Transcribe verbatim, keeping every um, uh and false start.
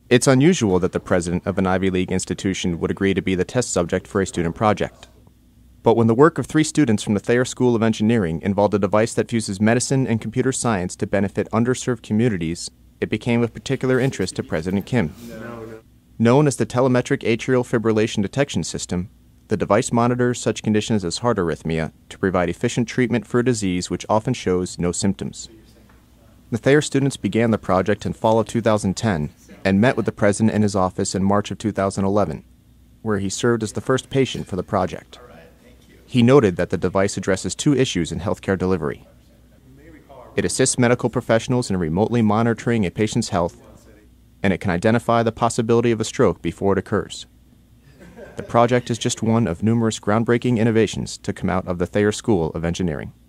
It's unusual that the president of an Ivy League institution would agree to be the test subject for a student project. But when the work of three students from the Thayer School of Engineering involved a device that fuses medicine and computer science to benefit underserved communities, it became of particular interest to President Kim. Known as the telemetric atrial fibrillation detection system, the device monitors such conditions as heart arrhythmia to provide efficient treatment for a disease which often shows no symptoms. The Thayer students began the project in fall of two thousand ten and met with the president in his office in March of two thousand eleven, where he served as the first patient for the project. He noted that the device addresses two issues in healthcare delivery. It assists medical professionals in remotely monitoring a patient's health, and it can identify the possibility of a stroke before it occurs. The project is just one of numerous groundbreaking innovations to come out of the Thayer School of Engineering.